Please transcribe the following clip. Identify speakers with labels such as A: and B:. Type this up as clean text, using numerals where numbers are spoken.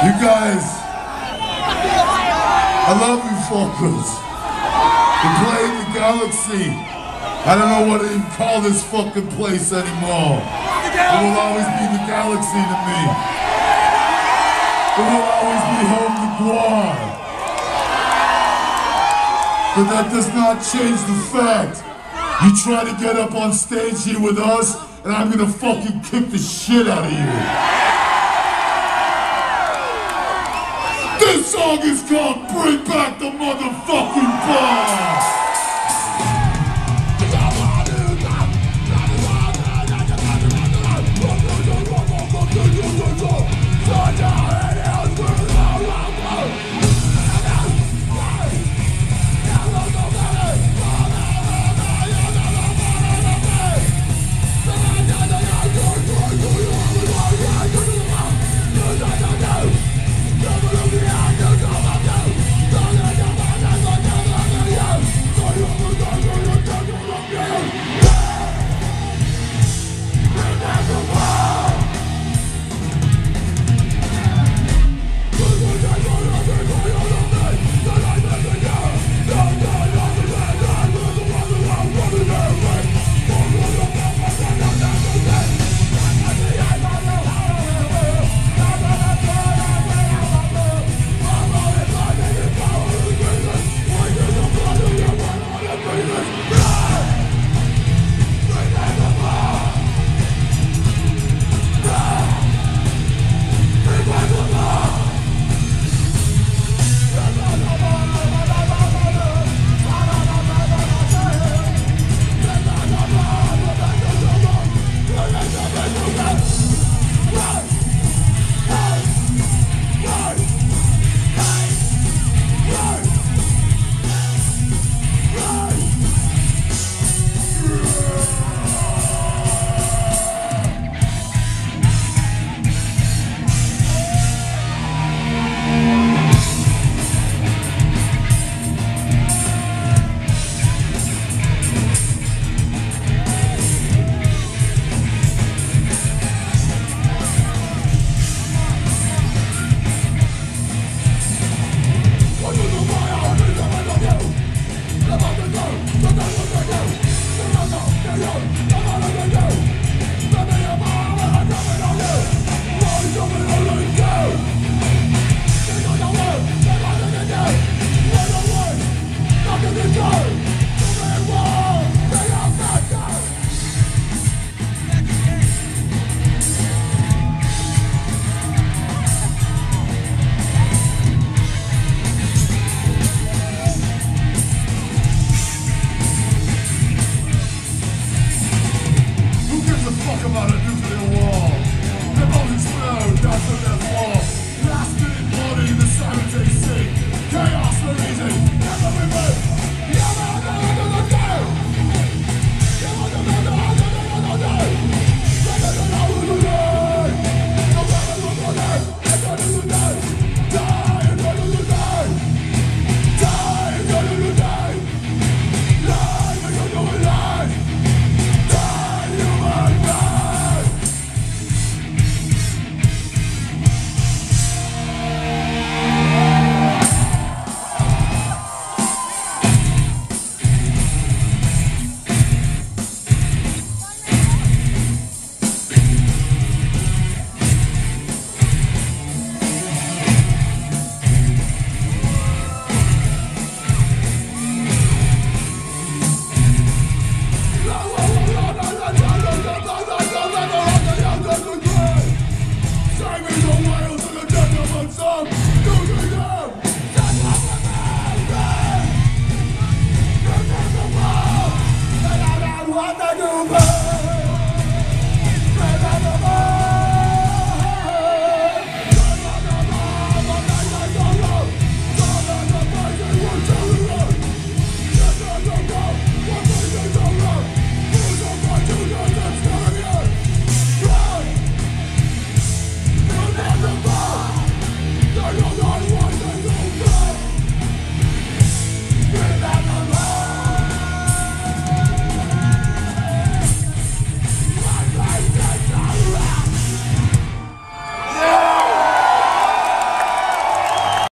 A: You guys, I love you fuckers. We're playing the Galaxy. I don't know what to even call this fucking place anymore. It will always be the Galaxy to me. It will always be home to Guam. But that does not change the fact. You try to get up on stage here with us, and I'm gonna fucking kick the shit out of you. This song is called Bring Back the Motherfucking Bar.
B: About a nuclear war. They've only slowed, that's what